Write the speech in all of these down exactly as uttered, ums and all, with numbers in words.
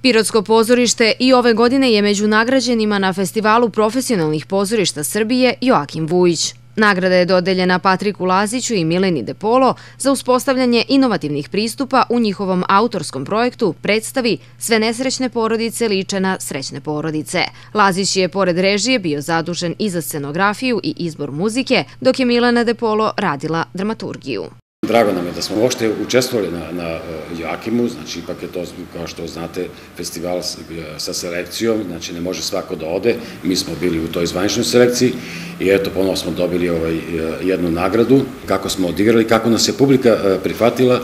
Pirotsko pozorište i ove godine je među nagrađenima na Festivalu profesionalnih pozorišta Srbije Joakim Vujić. Nagrada je dodeljena Patriku Laziću i Mileni De Polo za uspostavljanje inovativnih pristupa u njihovom autorskom projektu predstavi Sve nesrećne porodice liče na srećne porodice. Lazić je pored režije bio zadužen i za scenografiju i izbor muzike, dok je Milena De Polo radila dramaturgiju. Drago nam je da smo uopšte učestvovali na, na Joakimu, znači ipak je to, kao što znate, festival sa selekcijom, znači ne može svako da ode, mi smo bili u toj zvaničnoj selekciji i eto, ponovo smo dobili ovaj, jednu nagradu, kako smo odigrali, kako nas je publika prihvatila,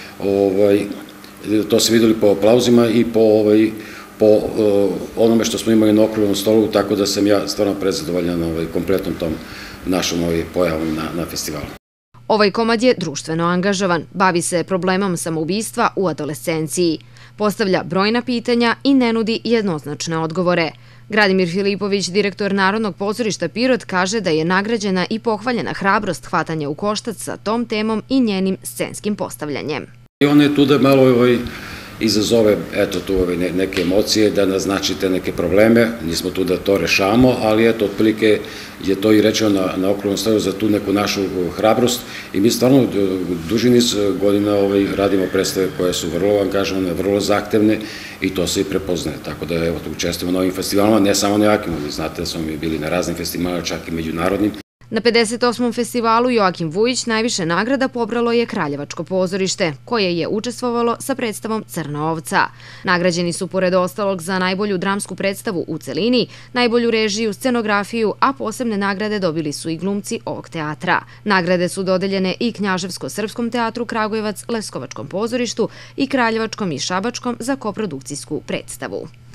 ovaj, to se videli po aplauzima i po, ovaj, po onome što smo imali na okruglom stolu, tako da sam ja stvarno prezadovoljan ovaj, kompletnom tom našom ovaj, pojavom na, na festivalu. Ovaj komad je društveno angažovan, bavi se problemom samoubistva u adolescenciji, postavlja brojna pitanja i ne nudi jednoznačne odgovore. Gradimir Filipović, direktor Narodnog pozorišta Pirot, kaže da je nagrađena i pohvaljena hrabrost hvatanja u koštac sa tom temom i njenim scenskim postavljanjem. I on je tu da malo ovaj, izazove eto, tu ovaj, neke emocije, da naznačite neke probleme, nismo tu da to rešamo, ali eto, otprilike je to i rečeno na, na okruglom stolu za tu neku našu hrabrost i mi stvarno duži niz godina ovaj, radimo predstave koje su vrlo angažovane, vrlo zahtevne i to se i prepoznaje, tako da evo, učestvujemo na ovim festivalima, ne samo na Joakimu, vi znate da smo mi bili na raznim festivalima, čak i međunarodnim. Na pedeset osmom festivalu Joakim Vujić najviše nagrada pobralo je Kraljevačko pozorište, koje je učestvovalo sa predstavom Crna ovca. Nagrađeni su pored ostalog za najbolju dramsku predstavu u celini, najbolju režiju, scenografiju, a posebne nagrade dobili su i glumci ovog teatra. Nagrade su dodeljene i Knjaževsko-srpskom teatru Kragujevac, Leskovačkom pozorištu i Kraljevačkom i Šabačkom za koprodukcijsku predstavu.